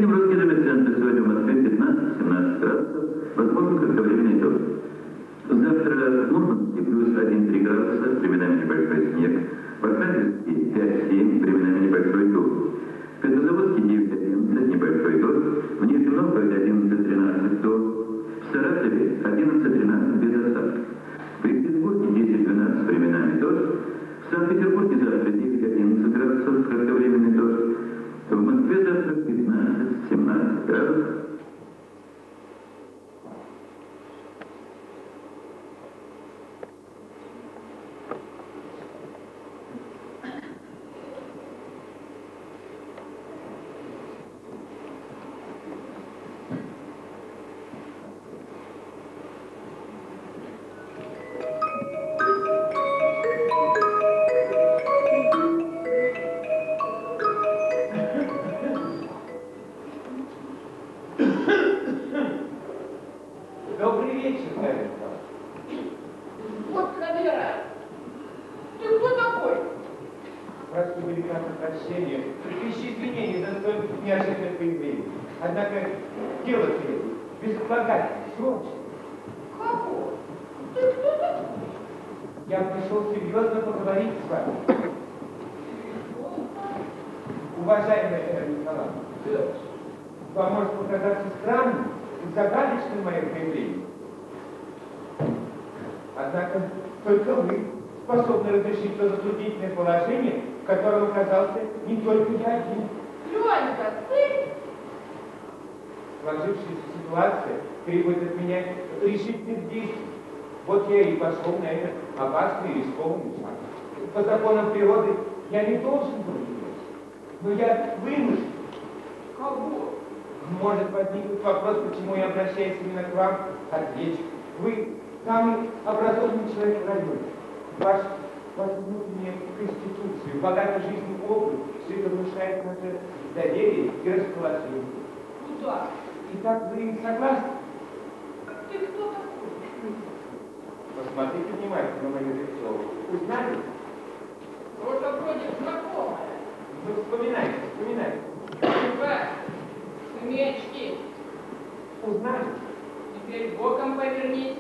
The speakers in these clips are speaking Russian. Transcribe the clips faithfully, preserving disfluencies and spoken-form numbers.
среднем русский эпицентр сегодня в Москве пятнадцать-семнадцать градусов, возможно, кратковременный дождь. Завтра в Мурманске плюс один-три градуса, временами небольшой снег, в Архангельске пять-семь, временами небольшой дождь. В Петрозаводске девять-одиннадцать, небольшой дождь, в Нижнем Новгороде одиннадцать-тринадцать дождь, в Саратове одиннадцать-тринадцать без осадков. В Екатеринбурге десять-двенадцать, временами дождь, в Санкт-Петербурге завтра девять-одиннадцать градусов, кратковременный дождь, в Москве завтра пятнадцать-семнадцать градусов. Вам может показаться странным и загадочным мое появление. Однако только вы способны разрешить то затруднительное положение, в котором оказался не только я один. Ленька, ты? Сложившаяся ситуация требует от меня решительных действий. Вот я и пошел на это опасный и рискованный шаг. По законам природы я не должен был делать, но я вынужден. Кого? Может возникнуть вопрос, почему я обращаюсь именно к вам. Отвечу. Вы самый образованный человек в районе. Ваш, ваша внутренняя конституция, богатый жизненный опыт, все это внушает наше доверие и расположение. Куда? Итак, вы согласны? Ты кто такой? Посмотрите внимательно на мое лицо. Узнали? Рожа вроде знакомая. Ну, вспоминайте, вспоминайте. Ну-ка, сними очки. Узнали? Теперь боком повернись.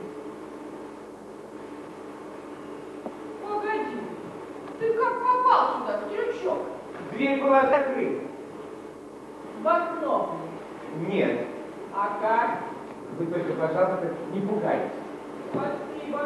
Погоди, ты как попал сюда, стрючок? Дверь была закрыта. В окно. Нет. А как? Вы только, пожалуйста, не пугайтесь. Спасибо.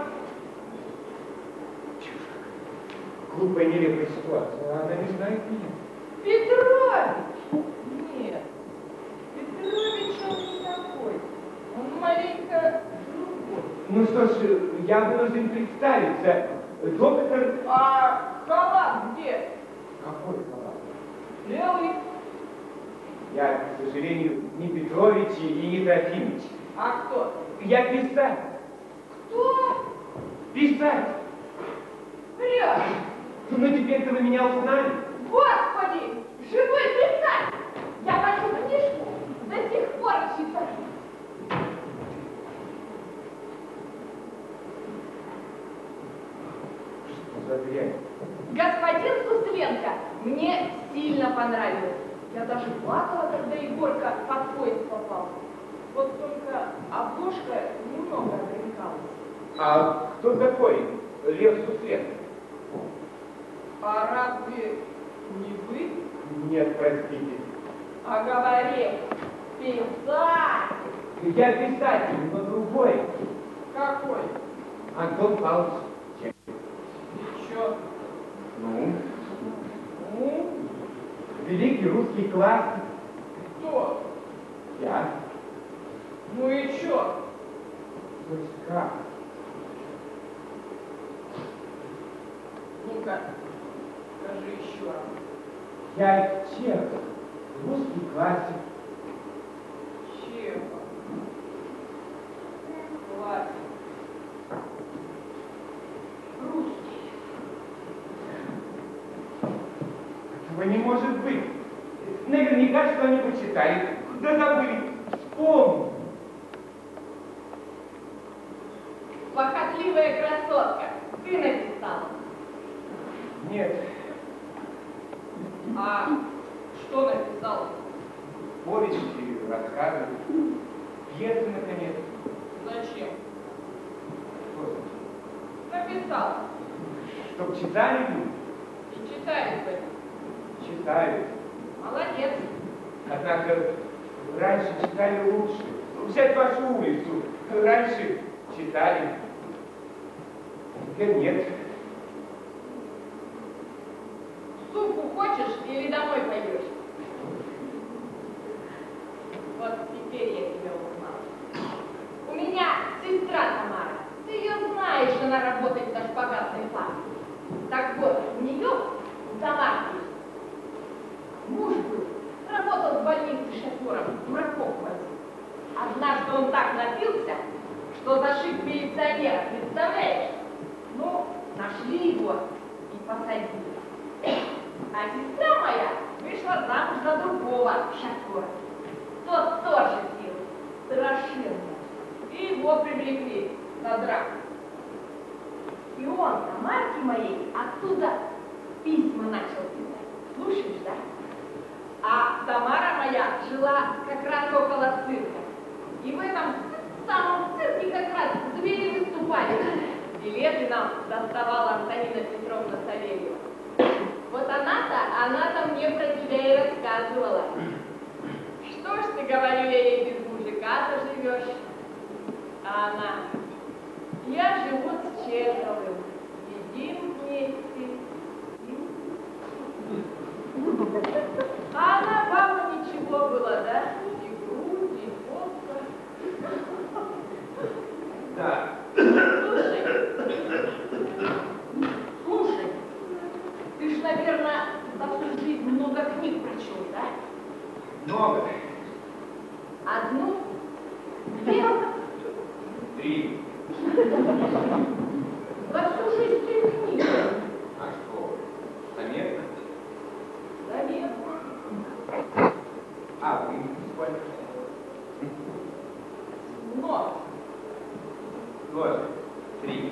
Глупая, нелепая ситуация. Она не знает меня. Петрович! Нет, Петрович он не такой. Он маленько другой. Ну что ж, я вынужден представиться. Доктор... А халат где? Какой халат? Левый. Я, к сожалению, не Петрович и не Трофимович. А кто? Я писатель. Кто? Писатель. Прям. Ну теперь-то вы меня узнали. Господи, живой писатель! Я вашу книжку до сих пор читаю. Что за дрянь? Господин Сусленко, мне сильно понравилось. Я даже плакала, когда Егорка под поезд попал. Вот только обложка немного отвлекалась. А кто такой Лев Сусленко? А разве не вы? Нет, простите. А говорил, писатель. Я писатель, но другой. Какой? Антон Павлович. И чё? Ну? Ну? Великий русский классик. Кто? Я. Ну и чё? То есть как? Ну-ка, скажи еще раз. Я Чехов, русский классик. Чего? Классик. Русский. Этого не может быть. Наверняка что-нибудь читали. Да забыли. Вспомни. Похотливая красотка. Ты написала. Нет. А что написал? повести, рассказы, пьесы, наконец. Зачем? Что? Написал. Чтоб читали люди? И читают бы. Читают. Молодец. Однако раньше читали лучше. Взять вашу улицу. Раньше читали. Теперь нет. Супу хочешь или домой пойдешь? Вот теперь я тебя узнала. У меня сестра Тамара. Ты ее знаешь, она работает на шпагатной фабрике. Так вот, у нее, у Тамарки, муж был, работал в больнице шофером, дураков возил. Однажды он так напился, что зашиб милиционера, представляешь? Ну, нашли его и посадили. А сестра моя вышла замуж за другого шофера. Тот тоже пил, страшенно. И его привлекли на драку. И он Тамарке моей оттуда письма начал писать. Слушаешь, да? А Тамара моя жила как раз около цирка. И в этом самом цирке как раз звери выступали. Билеты нам доставала Антонина Петровна Савельева. Вот она-то, она-то мне про тебя и рассказывала. Что ж ты, говорю я ей, без мужика-то живешь? А она, я живу с Чеховым, едим вместе. А она, баба, ничего была, да? И грудь, и попка. Да. Слушай, слушай, ты ж, наверное, за всю жизнь много книг прочел, да? Много. Одну? Две? Три. За всю жизнь три книги. А что? Заметно? Заметно. А вы сколько? Много. Тоже. Три.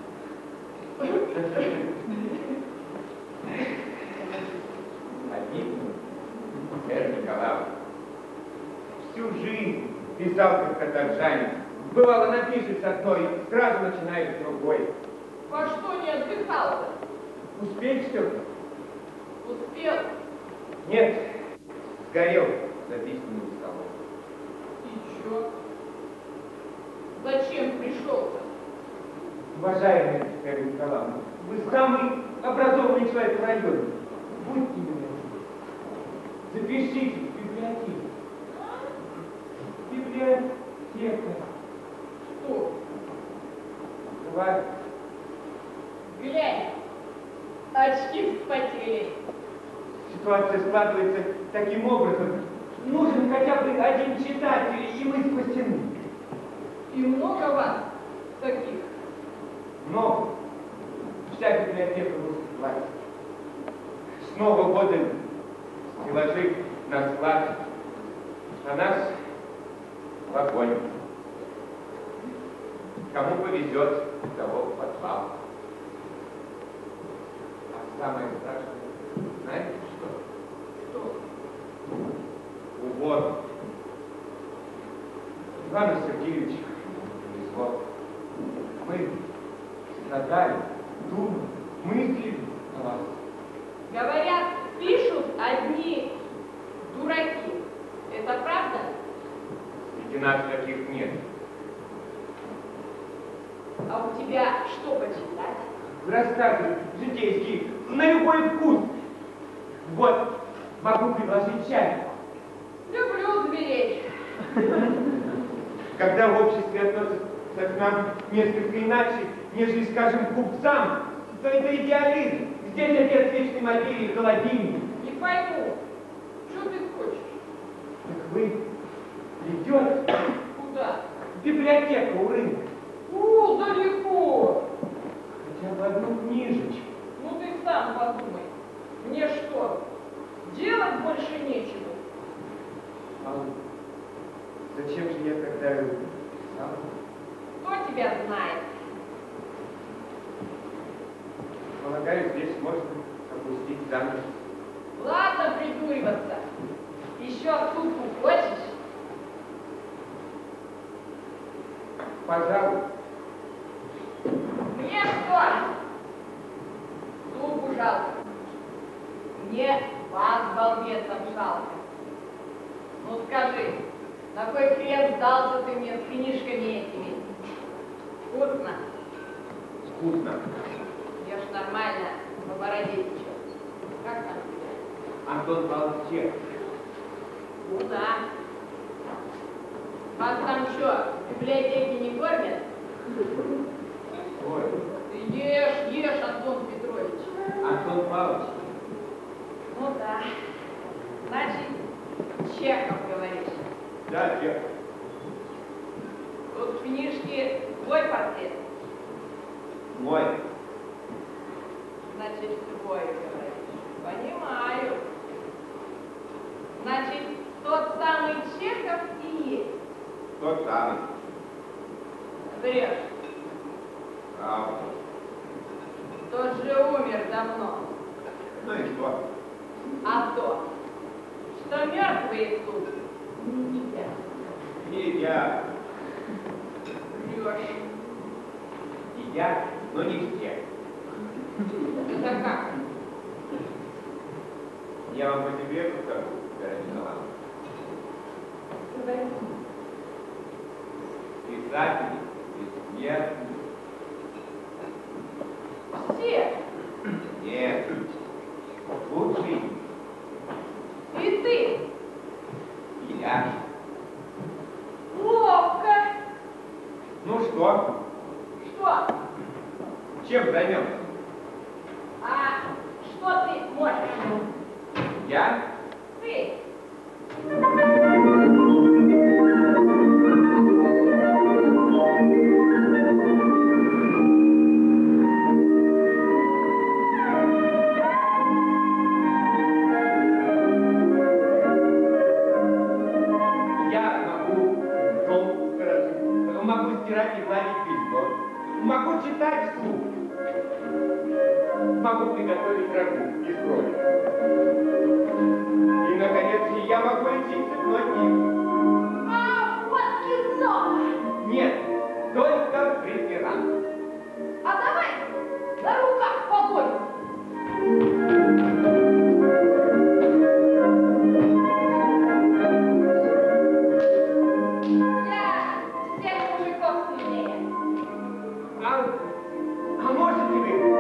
Один. Вера Николаевна. Всю жизнь писал как каторжанин. Бывало, напишет с одной, сразу начинает с другой. По что не отдыхал-то? Успеть что ли? Успел. Нет. Сгорел за письменным столом. И чё? Зачем пришел-то? Уважаемая Вера Николаевна, вы самый образованный человек в районе. Будьте милы. Запишите в библиотеку. Библиотека. Что? Бывает. Глянь, очки вспотели. Ситуация складывается таким образом. Нужен хотя бы один читатель, и мы спасены. И много вас таких? Но вся библиотека выступает. С Нового года стеллажи на склад, а нас в огонь. Кому повезет, того в подвал. А самое страшное, знаете что? Что? Увод. Ивану Сергеевичу повезло. Мы страдали, думали, мыслили о вас. Говорят, пишут одни дураки. Это правда? Среди нас таких нет. А у тебя что почитать? Рассказы житейские, на любой вкус. Вот, могу предложить чай. Люблю зверей. Когда в обществе относятся к нам несколько иначе, нежели, скажем, к купцам, то это идеализм. Здесь отец вечной материи, холодильник. Не пойму, что ты хочешь? Так вы идете Куда? в библиотеку у рынка. У, далеко. Хотя бы одну книжечку. Ну ты сам подумай. Мне что, делать больше нечего? А зачем же я тогда писал? Кто тебя знает? Полагаю, здесь можно опустить занавес. Ладно придуриваться. Еще супу хочешь? Пожалуй. Мне что? Зубу жалко. Мне вас, балбесов, жалко. Ну скажи, на кой хрен сдался ты мне с книжками этими? Вкусно? Вкусно. Ешь нормально, по бороде течет. Как там тебя? Антон Павлович Чехов. Ну да. Вас там что, в библиотеке не кормят? Ой. Ты ешь, ешь, Антон Петрович. Антон Павлович. Ну да. Значит, Чехов, говоришь. Да, Чехов. Тут в книжке твой портрет. Мой. Значит, твой, говоришь. Понимаю. Значит, тот самый Чехов и есть. Тот самый. Врешь. Правда. Тот же умер давно. Ну и что? А то, что мертвые тут не едят. Едят. Врешь. Едят, но не все. Это как? Я вам по себе скажу, Каролина. Говори. Писатели, бессмертные. Все. Нет. Лучший. И ты. И я. Ловко. Ну что? Что? Чем займемся? А что ты можешь? Я? Ты. Я могу дом сторожить, могу стирать и гладить белье, могу читать вслух, могу приготовить рагу из крови. И, наконец, я могу лечить цепной тиф. А вот кино. Нет, только преферанс. А давай на руках побой. Я всех мужиков сильнее. А, а можете вы?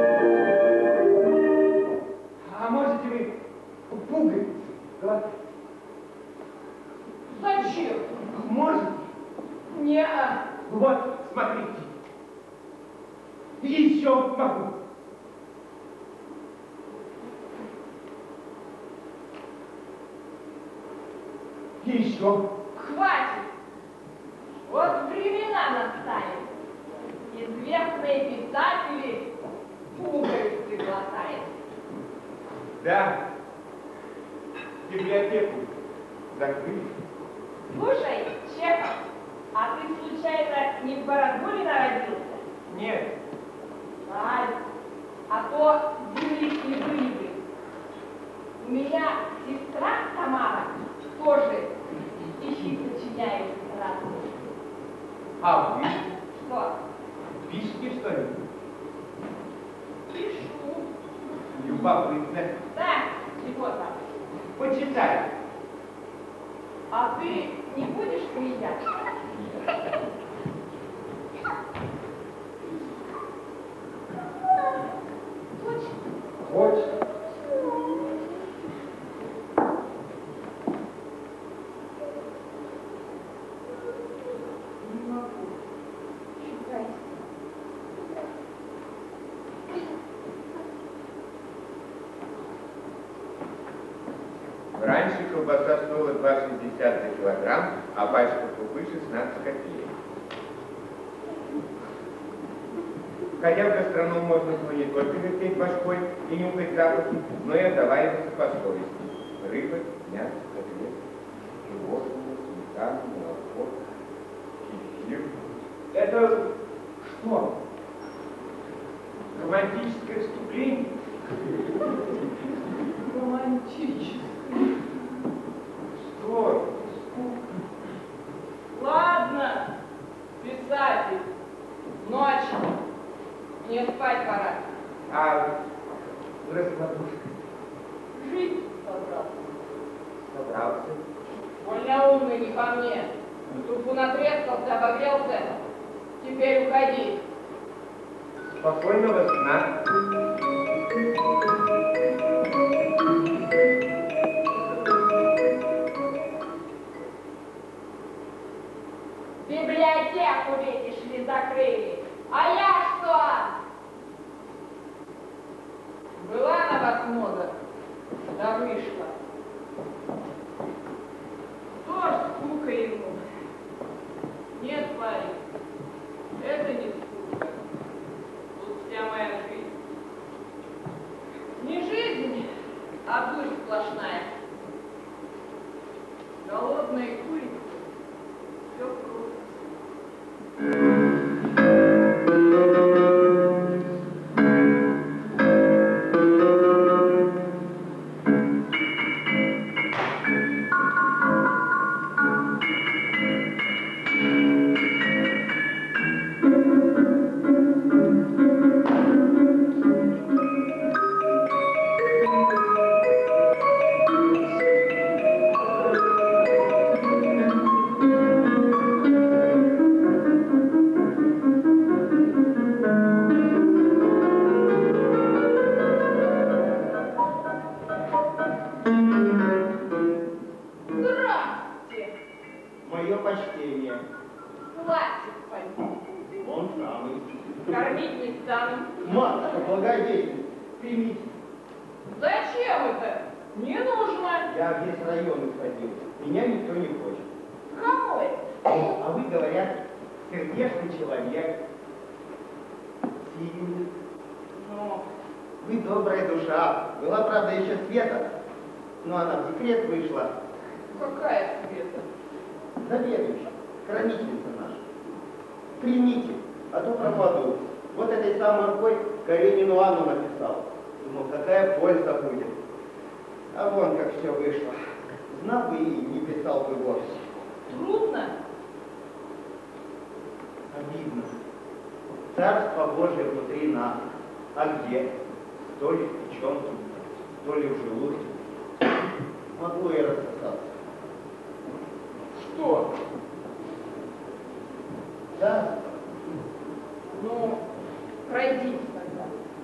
А можете вы пуговицы глотать? Зачем? Можете? Не-а. Вот, смотрите. И еще могу. И еще. Хватит. Вот времена настали. Известные писатели пуговицы глотают. Да. Библиотеку закрыли. Слушай, Чехов, а ты случайно не в Бородуле народился? Нет. Жаль, а то были и были бы. У меня сестра Тамара тоже стихи сочиняет разные. А вы Что? пишете, что ли? Пишу. Любопытно. Да, чего там? Почитай. А ты не будешь приезжать? Точно? Хочешь? Не могу. Чукай. Раньше колбаса стоила два шестьдесят за килограмм, а пачка крупы шестнадцать копеек. Ходя в гастроном, можно было не только вертеть башкой и нюхать запахи, но и отовариваться по совести. Рыба, мясо, котлет, животное, сметана, молоко, кефир. Это что? Романтическое вступление? Романтически. Что? Ладно, писатель. старался. Больно умный, не ко мне. Тупу натрескался, обогрелся. Теперь уходи. Спокойного сна. Библиотеку, видишь ли, закрыли. А я что? Была на вас мода, да вышла. Тоже скука ему. Нет, парень, это не скука. Тут вся моя жизнь. Не жизнь, а дурь сплошная. Голодные курицы. Все круто. Но она в декрет вышла. Какая Света? Заведующая, хранительница наша. Примите, а то пропаду. Вот этой самой рукой Каренину Анну написал. Думал, какая польза будет. А вон как все вышло. Знал бы и не писал бы вовсе. Трудно? Обидно. Царство Божие внутри нас. А где? То ли в печенке, то ли в желудке. Могло и рассосаться. Что? Да? Ну, пройдите тогда.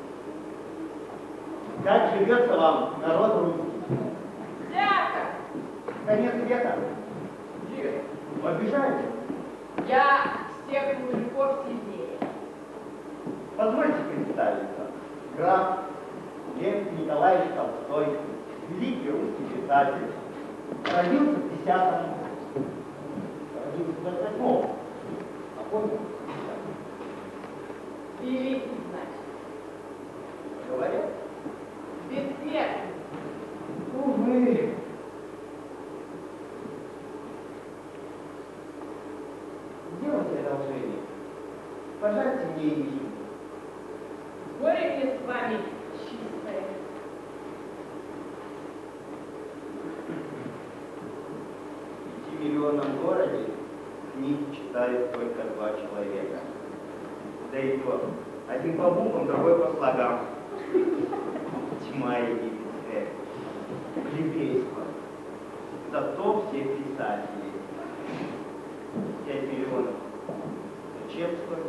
Как живется вам, народ русский? Всяко. Конец света? Где? Обижаете? Я всех мужиков сильнее. Позвольте представиться. Граф Лев Николаевич Толстой, великий русский писатель, родился в десятом, родился в двадцать восьмом, а помните? Великий, значит. Говорят? Бессмертный. Увы. Сделайте одолжение. Пожалуйте мне имя. Горе мне с вами чистое. В пятимиллионном городе книг читают только два человека. Да и то, один по буквам, другой по слогам. Тьма египетская, плебейство. Зато все писатели. Пять миллионов. Зачем стоит?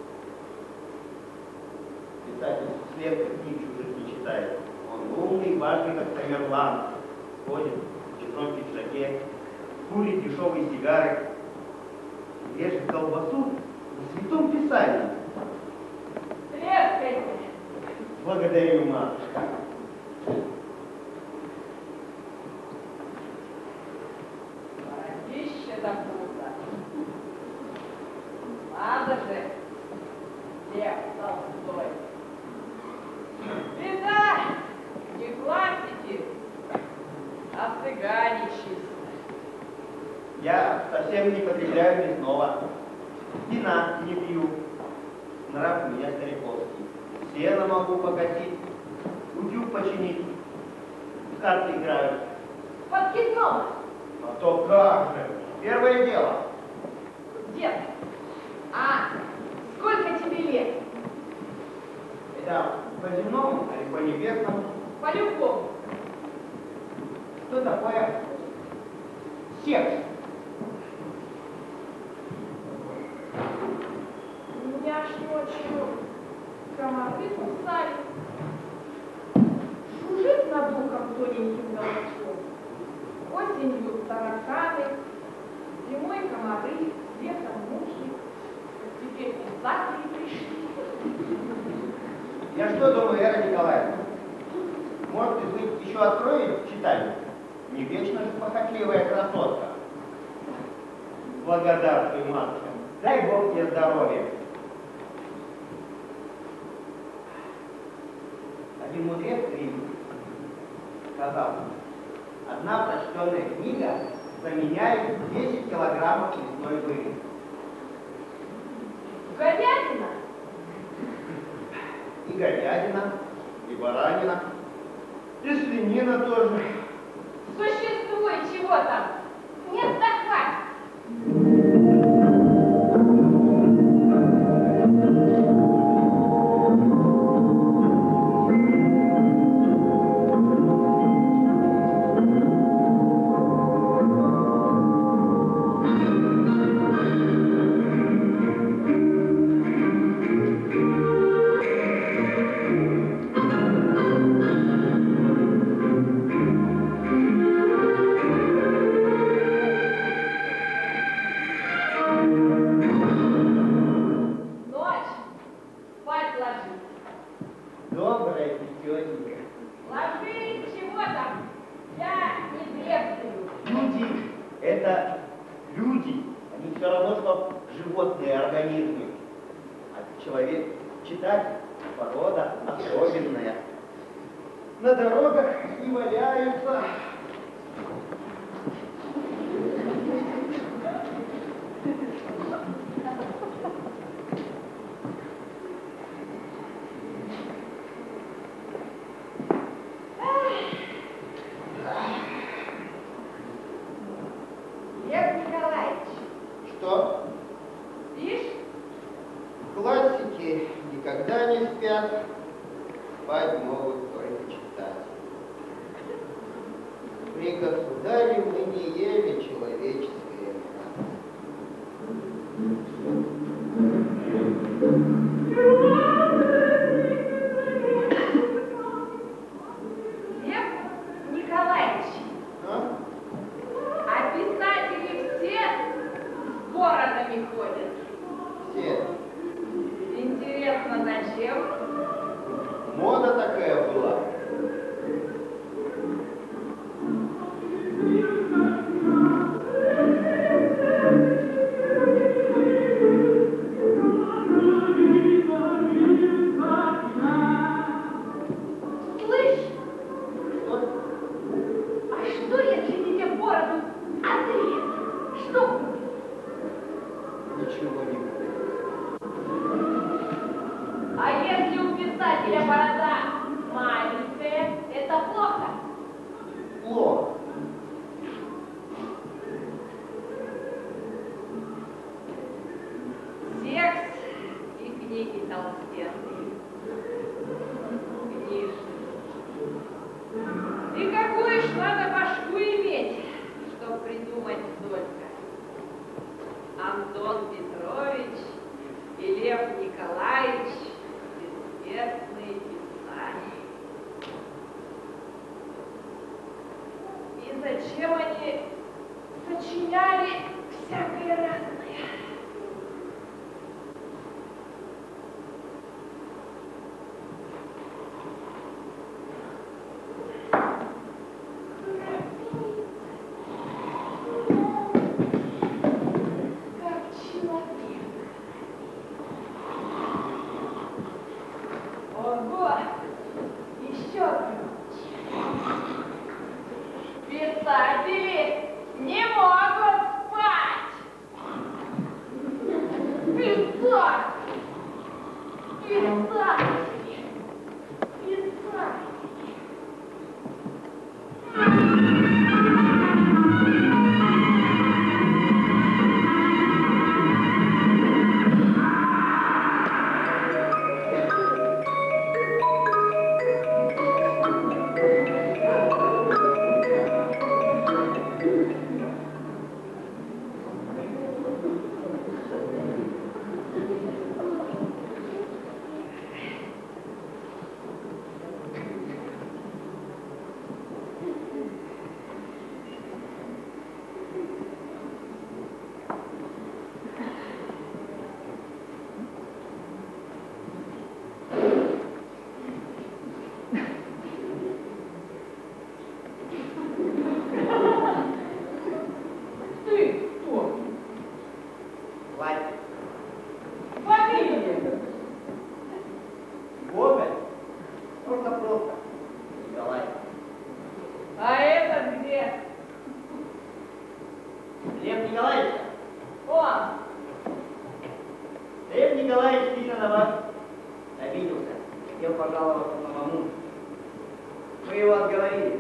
Писатель слепо книг чужих не читает. Он умный, важный, как Тамерлан. Ходит в чужом пиджаке, курит дешевые сигары, режет колбасу на святом писании. Трескайте. Благодарю, матушка. Бородище да круто. Надо же. Лев Толстой. Беда, не классики, а цыгане чисто. Я совсем не потребляю мясного. Вина не пью. Нрав у меня стариковский. Сено могу покосить, утюг починить. В карты играю. Подкидного. А то как же. Первое дело. Дед, а сколько тебе лет? Это по земному или по небесному? По-любому. Что такое? Текст. Меня ж ночью комары кусали. Жужжит над ухом тоненьким голоском. Осенью тараканы, зимой комары, летом мухи. Теперь писатели пришли. Я что думаю, Вера Николаевна? Может быть, еще откроет читальню? Не вечно же похотливая красотка. Благодарствуй, матушка. Дай Бог тебе здоровья. Один мудрец древний сказал, одна прочтенная книга заменяет десять килограммов лесной пыли. Говядина? И говядина, и баранина, и свинина тоже. Существует чего там? Нет, так хватит. На дорогах и валяются. Лев Николаевич. Что? Спишь? Классики никогда не спят, спать могут только читать. При государе мы не ели человеческое мясо. Лев Николаевич. А? А писатели все с бородами ходят. Все. Интересно, зачем? Мода такая была. Слышь, Что? а что, если тебе бороду отрезать? Что будет? Ничего не будет. А если у писателя борода маленькая, это плохо? Плохо. Секс и книги толстенные. Книжные. И какую ж надо башку иметь, чтоб придумать столько. Антон Петрович и Лев Николаевич, бессмертные писатели. Лев Николаевич. Он. Лев Николаевич сильно на вас обиделся. Хотел пожаловаться самому. Мы его отговорили.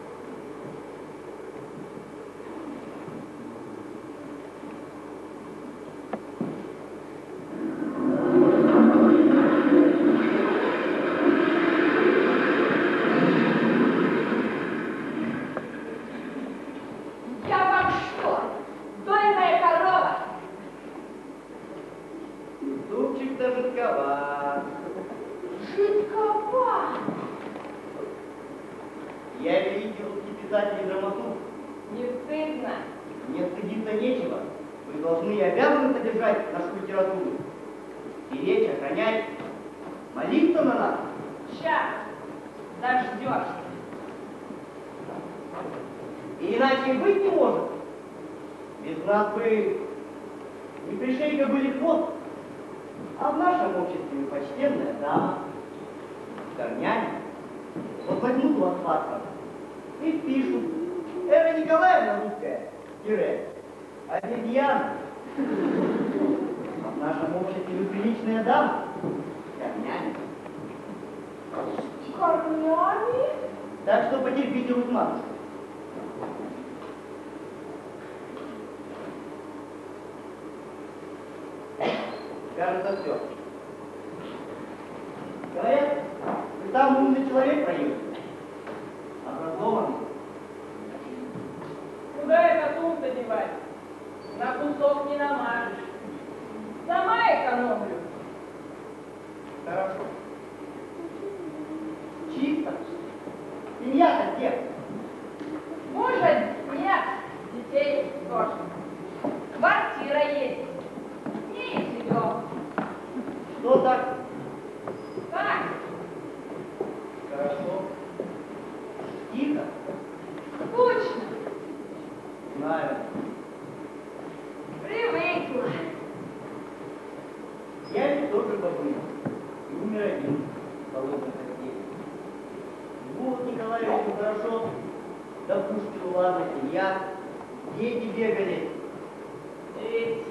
Так что потерпите вы с матушкой. Кажется, все. Говорят, вы там умный человек проехал. Образованный. Куда этот ум-то девать? На кусок не намажешь. Сама экономлю. Хорошо. Чисто. Семья-то где? Мужа нет, детей тоже. Квартира есть. Не живем. Что так? Так. Хорошо. Тихо. Скучно. Знаю. Привыкла. Я ведь тоже бабуля. И умер один. Холодной постели. Вот Николаевичу хорошо. Да Пушкину ладно, семья. Дети бегали. Дети.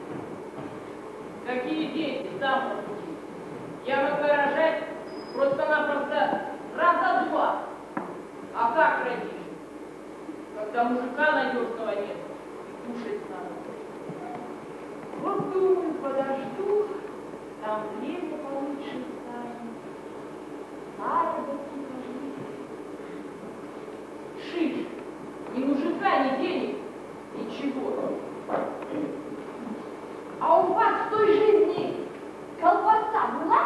Какие дети? Сам посуди. Я могла рожать просто-напросто раза два. А как родишь? Когда мужика надежного нет, и кушать надо. Вот думаю, подожду, там время получше станет. Заработки пожить. Шить. Ни мужика, ни денег, ничего. А у вас в той жизни колбаса была?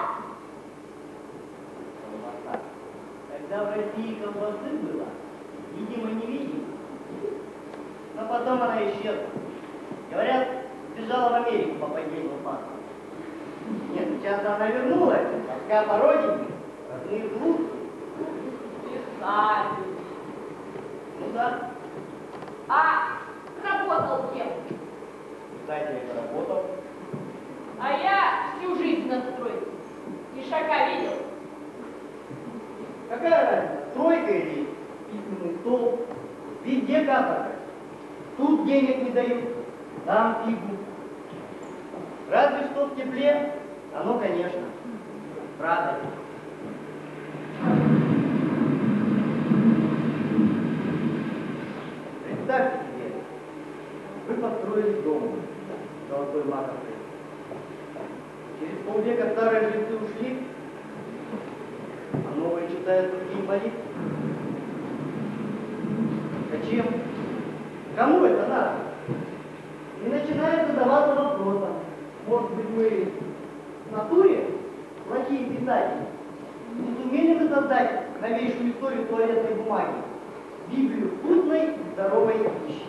Колбаса. Когда в России колбасы было, видимо, невидимо. Но потом она исчезла. Говорят, сбежала в Америку по поддельному паспорту. Нет, сейчас она вернулась, тоска по родине, родные глупцы. Писатель. Ну да, А работал кем? писатель работал. А я всю жизнь на стройке. Ишака видел? Какая разница, стройка или письменный стол? Везде каторга. Тут денег не дают, там фигу. Разве что в тепле, оно, конечно, правда. Представьте себе, вы построили дом золотой маковкой. Через полвека старые жильцы ушли, а новые читают другие молитвы. Зачем? Кому это надо? И начинает задаваться вопросом. Может быть, мы в натуре плохие писатели? Не сумели бы создать новейшую историю туалетной бумаги? Библию вкусной и здоровой пищи.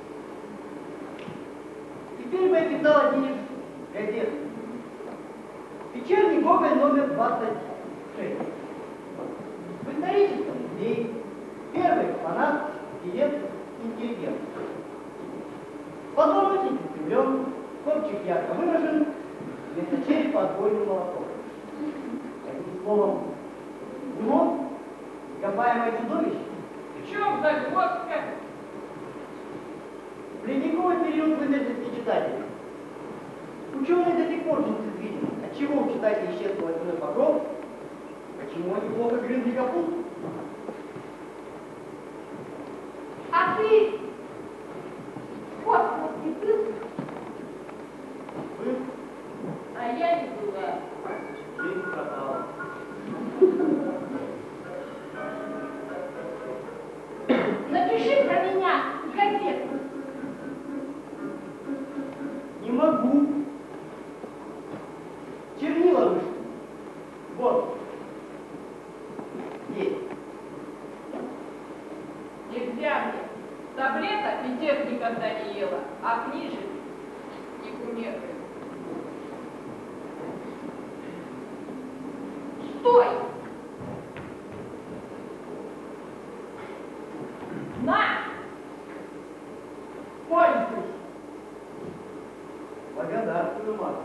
Теперь бы я писал один из газет. Вечерний Гоголь номер двадцать шесть. В историческом музее первый экспонат билет интеллигент. Подон очень прикреплен, копчик ярко выражен, вместо черепа отбойный молоток. Одним словом, гнот, ископаемое чудовище. В чем загвоздка? В ледниковой берет вымерзлости читателей. Ученые до сих пор не видят, отчего у читателей исчез волосяной покров, почему они плохо грызли капусту. А ты космос не был? Вы? А я не была. Жизнь пропала. Напиши про меня газету. Не могу. Чернила вышли. Вот. Есть. Нельзя мне. Таблеток и тех никогда не ела, а книжек не кумирую. Стой! На! Пользуйся! Благодарствую, мать.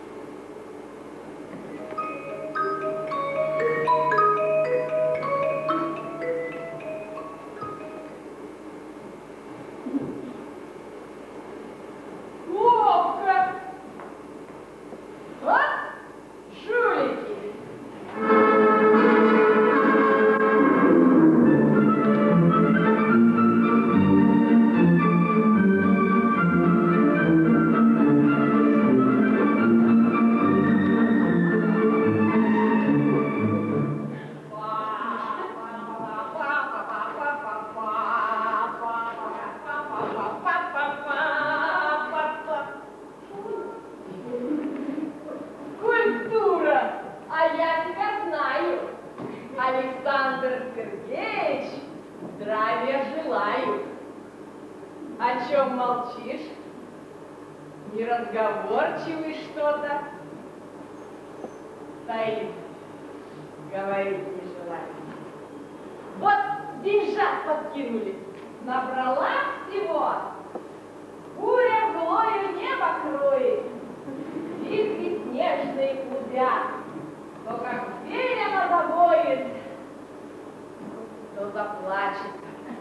Ловко! А? Жулики! Культура! А я тебя знаю. Александр Сергеевич, здравия желаю. О чем молчишь? Неразговорчивый что-то? Стоит. Говорить не желает. Вот деньжат подкинули. Набрала всего. Буря глою небо кроет. Вихри снежные клубят. То как зверя завоет, то заплачет.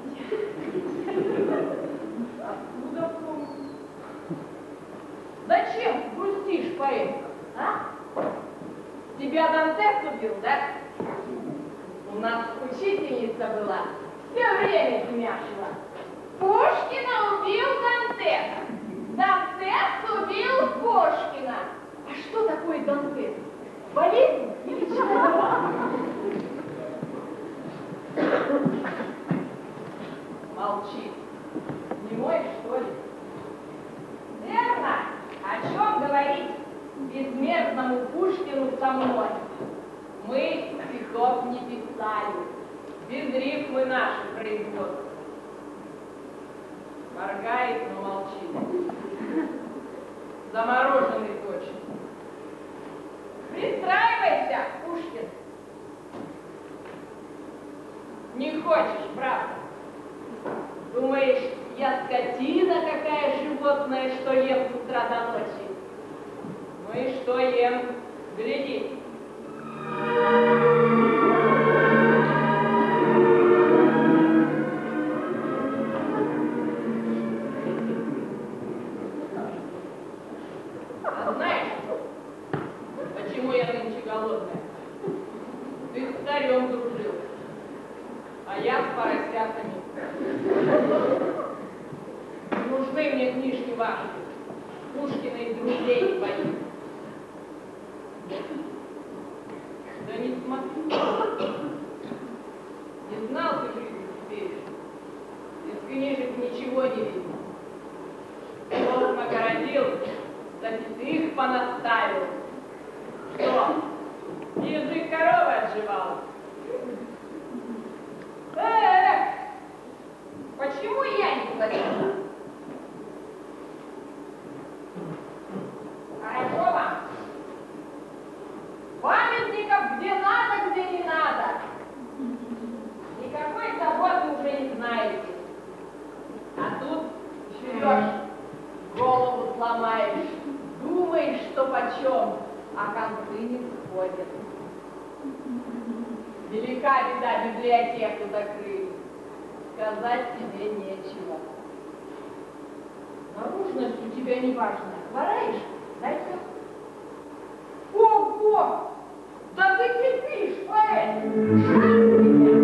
Откуда помню? Зачем грустишь, поэтка, а? Тебя Дантес убил, да? У нас учительница была, все время смяшила. Пушкина убил Дантес. Дантес убил Пушкина. А что такое Дантес? Болезнь или чего? Молчи. Не мой, что ли? Верно. О чем говорить безмерному Пушкину со мной? Мы стихов не писали. Без рифмы наши производства. Моргает, но молчит. Замороженный точно. Пристраивайся, Пушкин. Не хочешь, правда? Думаешь, я скотина какая животное, что ем с утра до ночи? Ну и что ем? Гляди. А знаешь, почему я нынче голодная? Ты с царем дружил, а я с поросятами. Нужны мне книжки ваши, Пушкина и друзей твоих. Да не смотри. Не знал ты жизнь теперь. Из книжек ничего не видно. Вот нагородил, запятых понаставил. Что? Язык коровы отживал. Эх! Почему я не платила? Хорошо вам? Памятников где надо, где не надо. Никакой заботы уже не знаете. А тут живешь, голову сломаешь, думаешь, что почем, а концы не сходят. Велика беда, библиотеку закрыли. Сказать тебе нечего. Наружу Сущность у тебя неважная. Хвораешь? Дай-ка. Ого! Да ты кипишь, поэт! Жаль меня!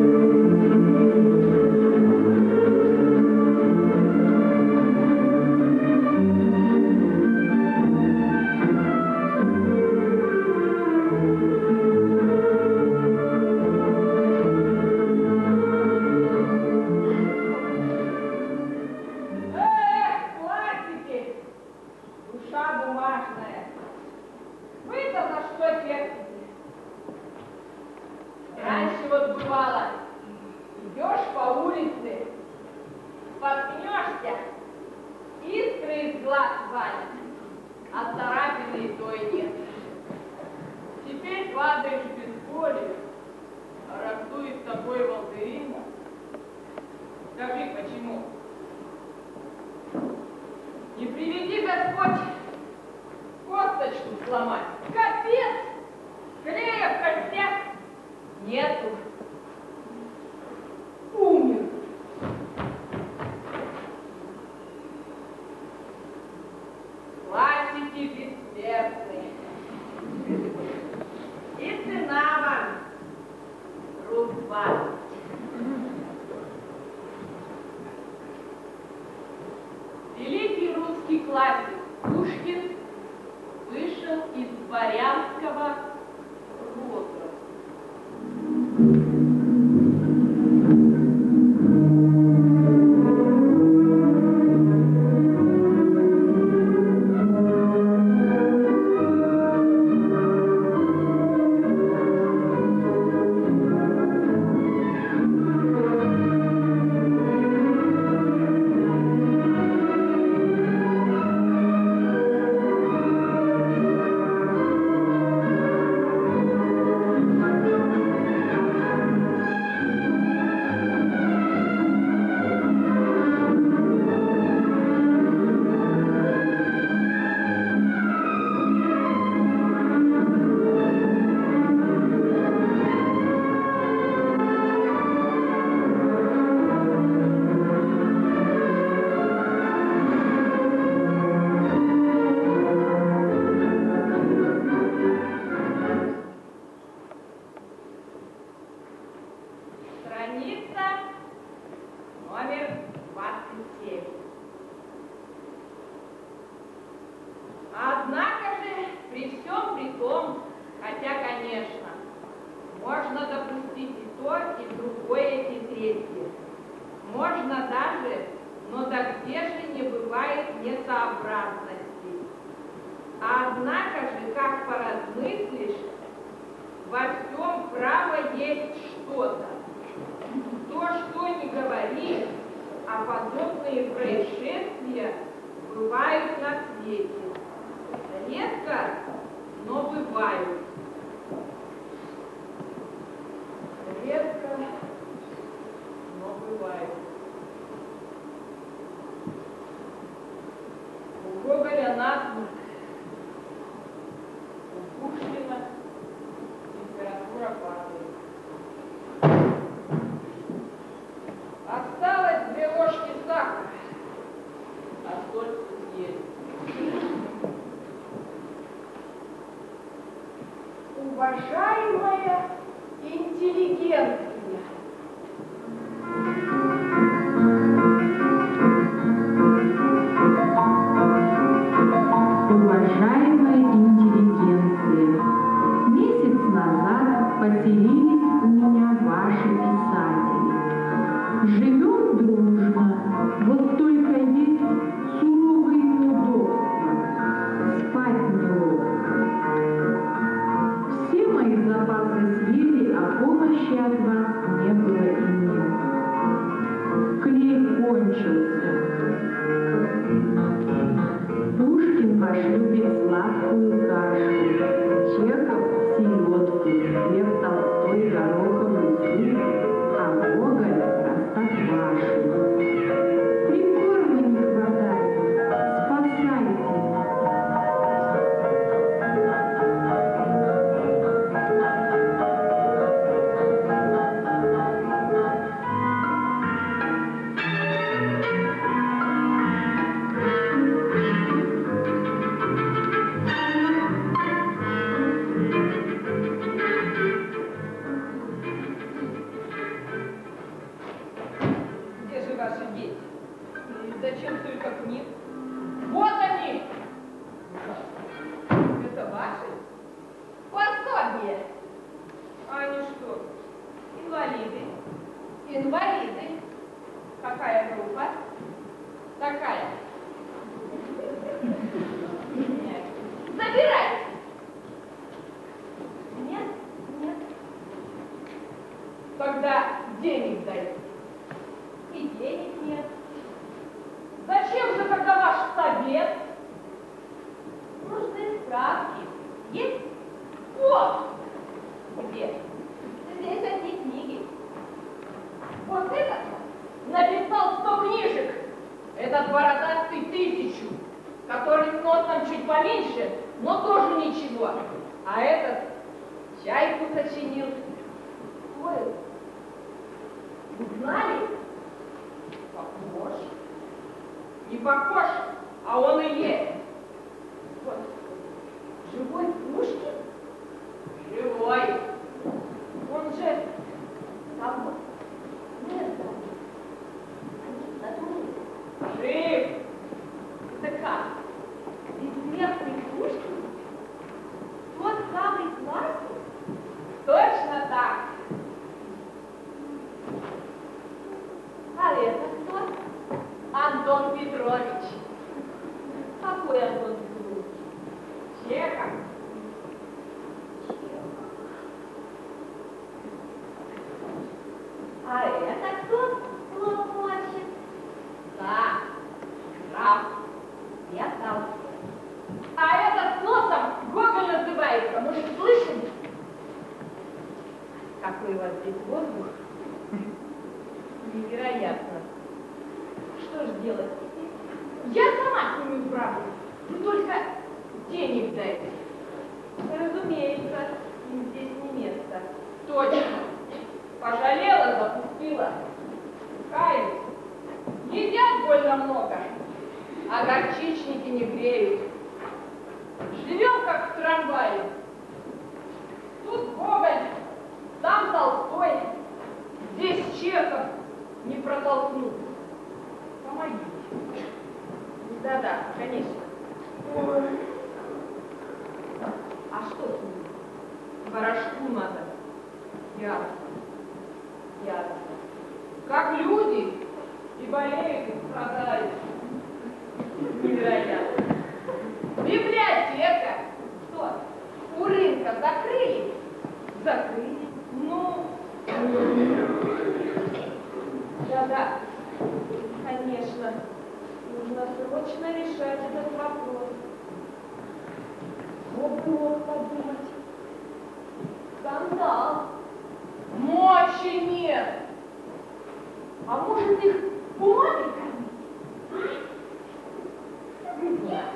Уважаемая интеллигенция, уважаемая интеллигенция, месяц назад поселились у меня ваши писатели. Живем дружно, вот только есть суровые неудобства, спать неловко. Все мои запасы съели, а помощи от вас не было и нет. Клей кончился. Пушкин ваш любит сладкую кашу, Чехов — селедку, Лев Толстой — гороховый суп, а Гоголь — простоквашу. Прикорма не хватает, спасайте. Продать ты тысячу, который с носом чуть поменьше, но тоже ничего. А этот чайку сочинил. Ой, узнали? Похож. Не похож, а он и есть. Вот. Живой Пушкин? Живой. Он же там вот. Нет, да. Жив. Это как? Бессмертный Пушкин? Тот самый классик? Точно так. А это кто? Антон Петрович. Какой Антон Петрович? Чехов. А это кто? Лопочет. Да, граф. Я сам. А этот носом Гоголь называется. Может, слышали? Какой у вас здесь воздух? Невероятно. Что ж делать? Я сама с ними управлюсь. Вы только денег дайте. Разумеется, им здесь не место. Точно. Пожалела, запустила. Каюсь. Едят больно много, а горчичники не греют. Живем как в трамвае. Тут Гоголь, там Толстой, здесь Чехов, не протолкнут. Помогите. Да-да, конечно. Ой. А что с ним? Порошку надо. Ясно. Ясно. Как люди и болеют, и страдают. Невероятно. Библиотека. Что? У рынка закрыли? Закрыли. Ну. Да-да. Конечно. Нужно срочно решать этот вопрос. Кто бы мог подумать? Скандал. Мочи нет. А может их бумагой кормить? Не знаю.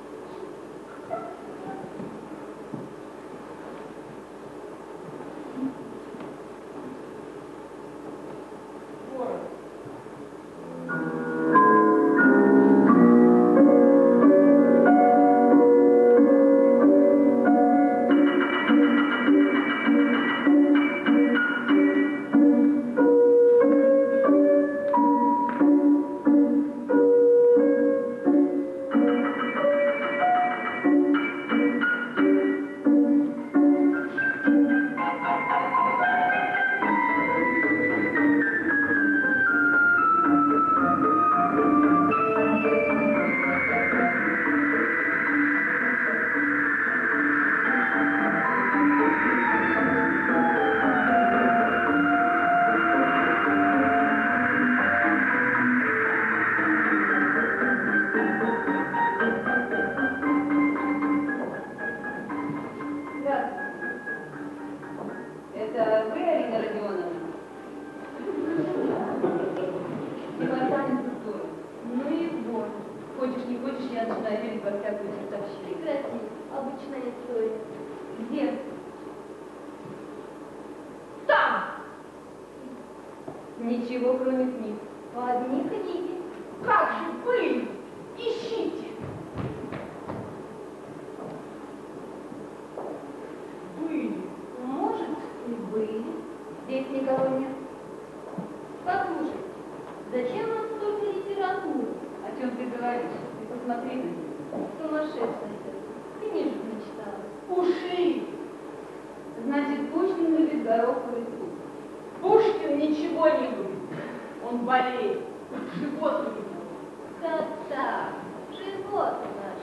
Ничего, кроме книг. Одни книги. Как же были? Ищите. Были. Может, и были. Здесь никого нет. Послушай, зачем нам столько литературы? О чем ты говоришь? Ты посмотри на меня. Сумасшедшая ты. Книжек начитала. Ушли. Значит, Пушкин любит гороховый суп. Пушкин ничего не любит. Он болеет. Живот любит. Так-так, живот наш.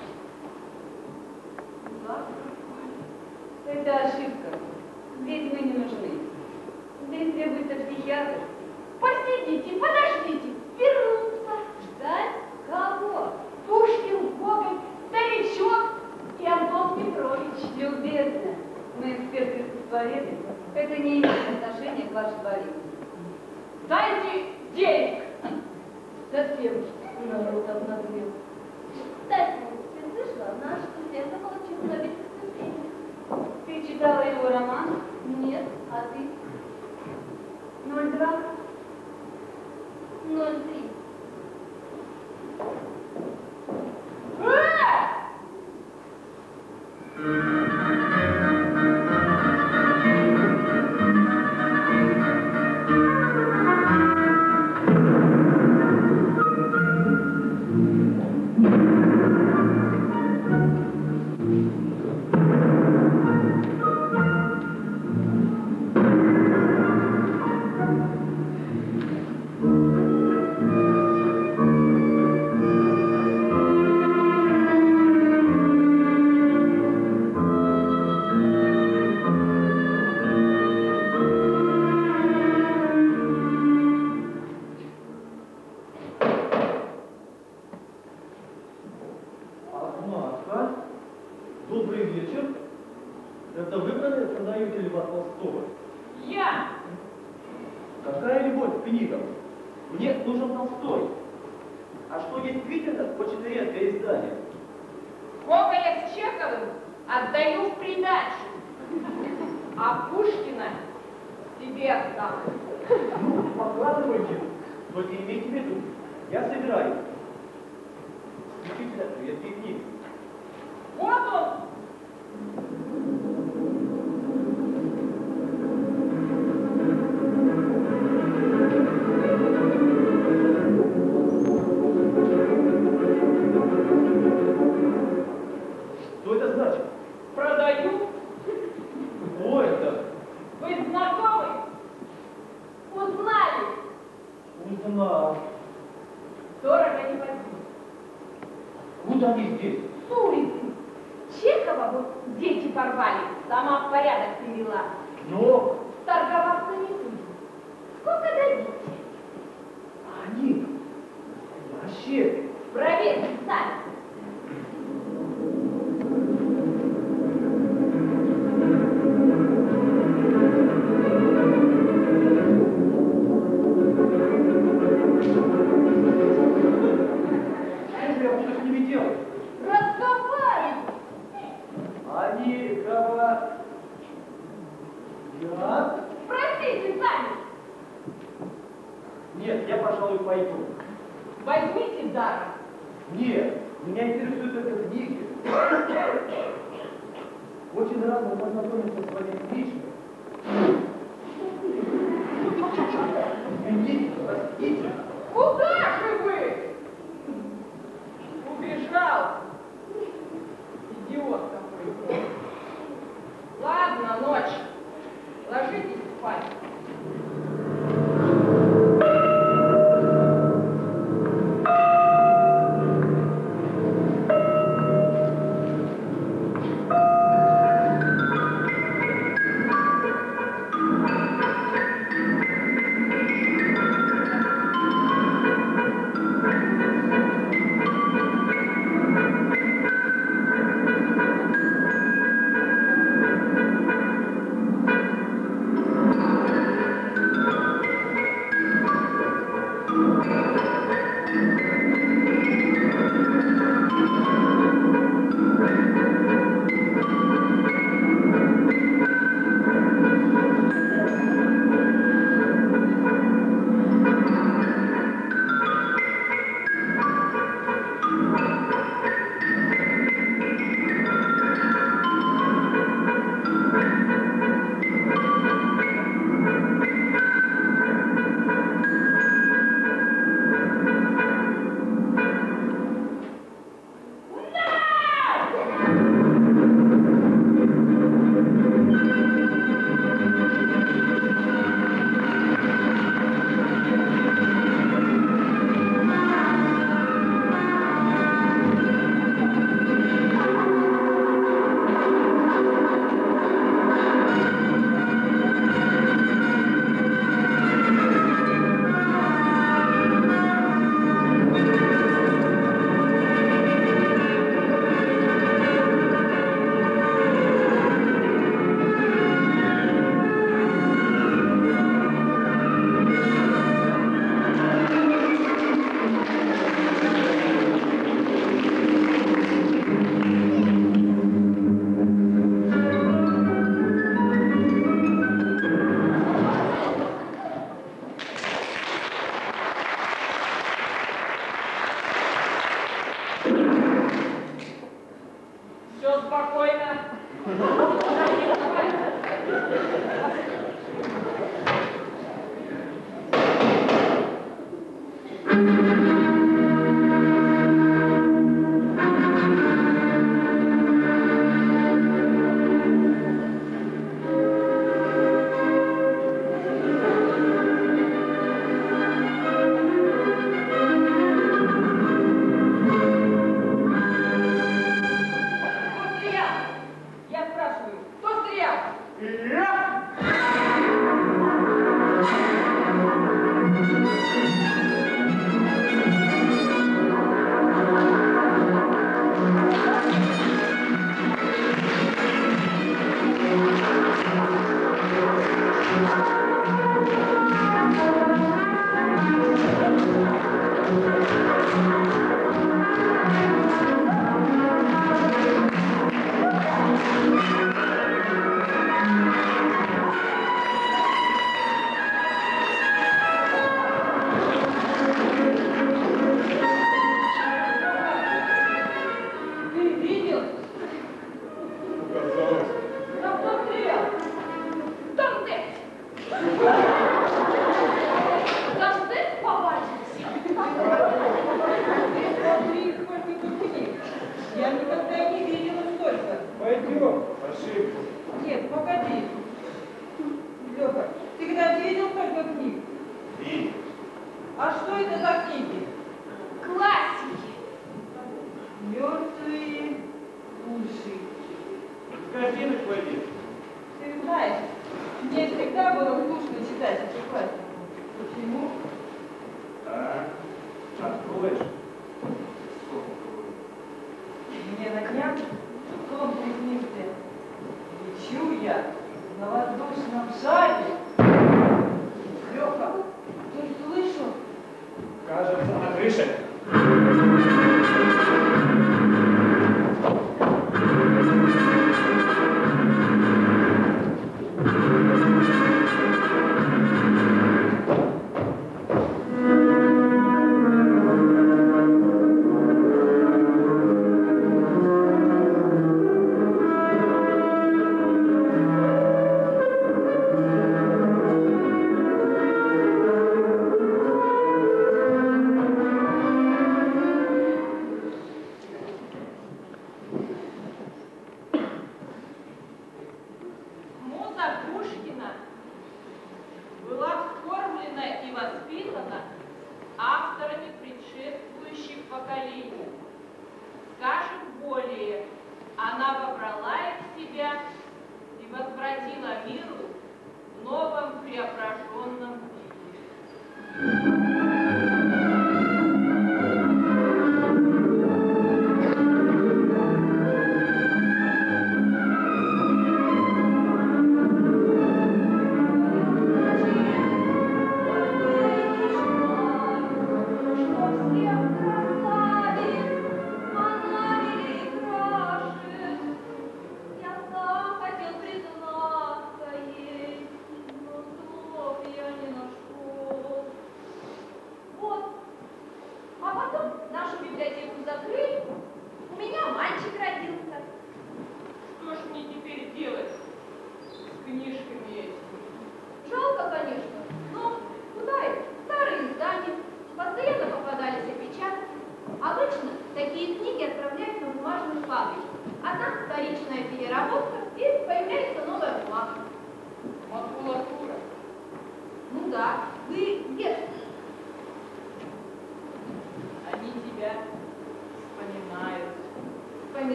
Это ошибка. Здесь мы не нужны. Здесь требуется психиатр. Посидите, подождите. Вернуться. Ждать кого? Пушкин, Гоголь, старичок и Антон Петрович. Любезно. Мы эксперты-искусствоведы. Это не имеет отношения к вашей болезни. Дайте денег. Совсем. народ обнаглел. Кстати, ты слышала, наш студент получил Нобелевскую премию. Ты читала его роман? Нет. А ты? Ноль два? Ноль три.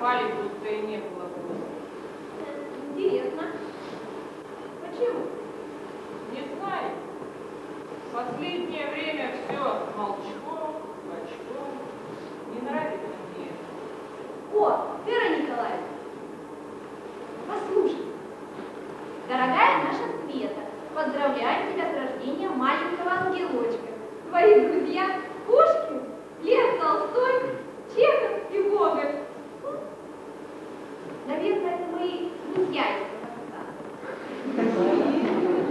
пропали, будто и не было просто. Интересно. Почему? Не знаю. В последнее время все молчком, бочком. Не нравится мне это. О, Вера Николаевна, послушай. Дорогая наша Света, поздравляю тебя с рождением маленького ангелочка. Твои друзья Пушкин, Лев Толстой, Чехов и Гоголь. Наверное, это мои друзья из Казахстана.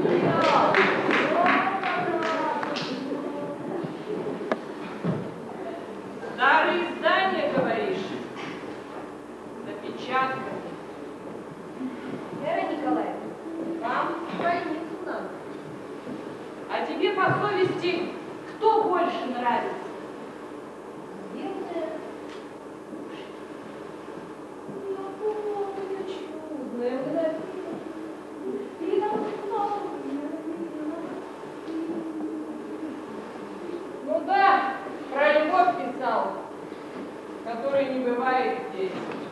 Старые издания, говоришь? Напечатаны. Вера Николаевна, вам в больницу надо. А тебе по совести кто больше нравится? Наверное, я помню чудное мгновение. И настало. Ну да, про любовь писал, которой не бывает здесь.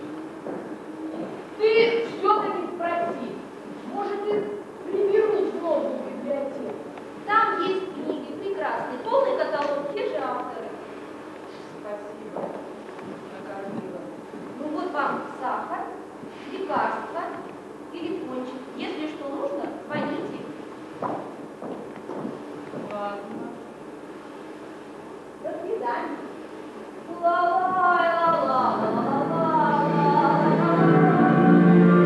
Ты все-таки спроси, может, их приберут в новую библиотеку? Там есть книги прекрасные, полный каталог, те же авторы. Спасибо, накормила. Ну вот вам сахар, лекарства, телефончик. Если что нужно, звоните. Ладно. До свидания. Ла-ла-ла-ла-ла-ла-ла-ла-ла.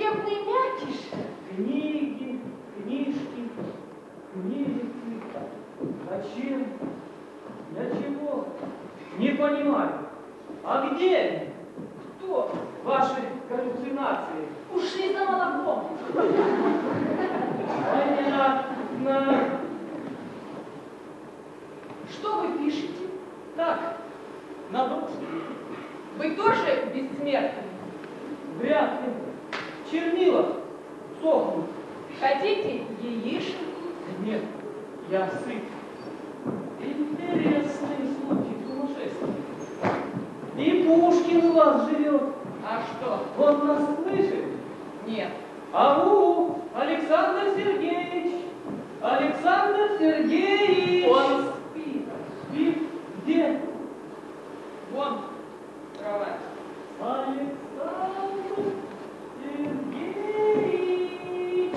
судебный мякиш. Книги, книжки, книжки. Зачем? Для чего? Не понимаю. А где они? Кто? Ваши галлюцинации. Ушли за молоком. Понятно. Что вы пишете? Так, набросок. Вы тоже бессмертны? Вряд ли. Чернила сохнут. Хотите яишенку? Нет, я сыт. Интересный случай сумасшествия. И Пушкин у вас живет. А что? Он нас слышит? Нет. Ау, Александр Сергеевич! Александр Сергеевич! Он спит. Спит? Где? Вон кровать. Александр Сергеевич!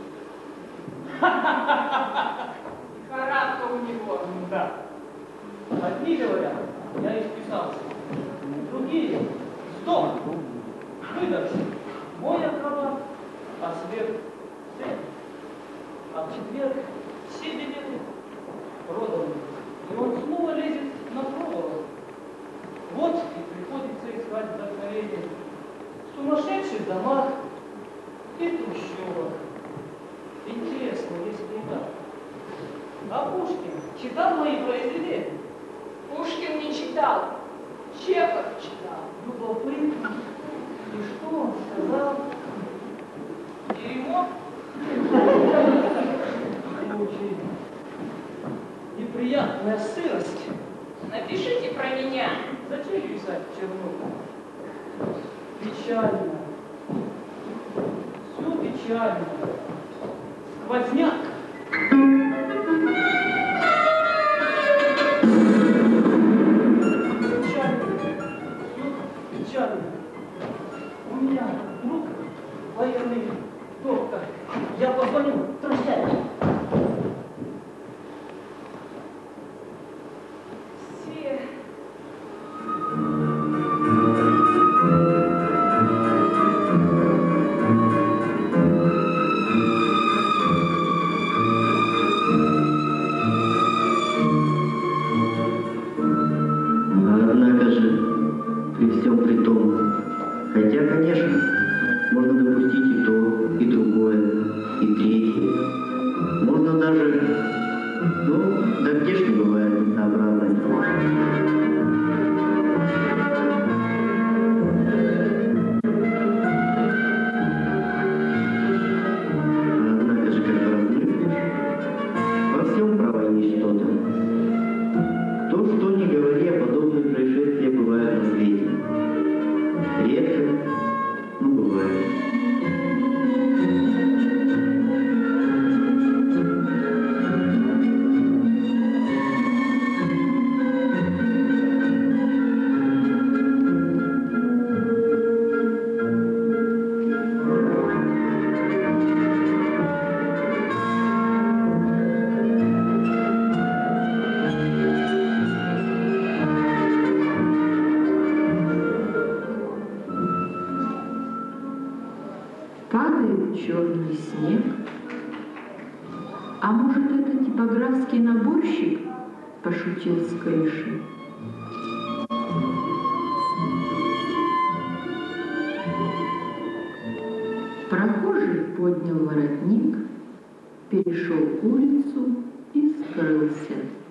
Лихорадка у него. Да. Одни говорят, я исписался. Другие — стоп! Выдохся. Мой акробат, а сверх цель. А в четверг все билеты проданы. И он снова лезет на проволоку. Вот и приходится искать вдохновение в сумасшедших домах и трущобах. Интересно, если и так. А Пушкин читал мои произведения? Пушкин не читал. Чехов читал. Любопытно. И что он сказал? Дерьмо. Очень неприятная сырость. Напишите про меня. Зачем писать чернуху? Печально. Все печально. Сквозняк. Печально. Все печально. У меня друг военный доктор. Я позвоню. Прощай. Все. Однако же, при всем при том, хотя, конечно, можно допустить и то, и другое, и третье, можно даже, ну, да где ж не бывает однообразность. Однако же, как поразмыслишь, во всем право есть что-то. Кто что ни говори, а подобные происшествия бывают на свете. Редко, но бывает. Падает черный снег. А может, это типографский наборщик пошутил с крыши? Прохожий поднял воротник, перешел улицу и скрылся.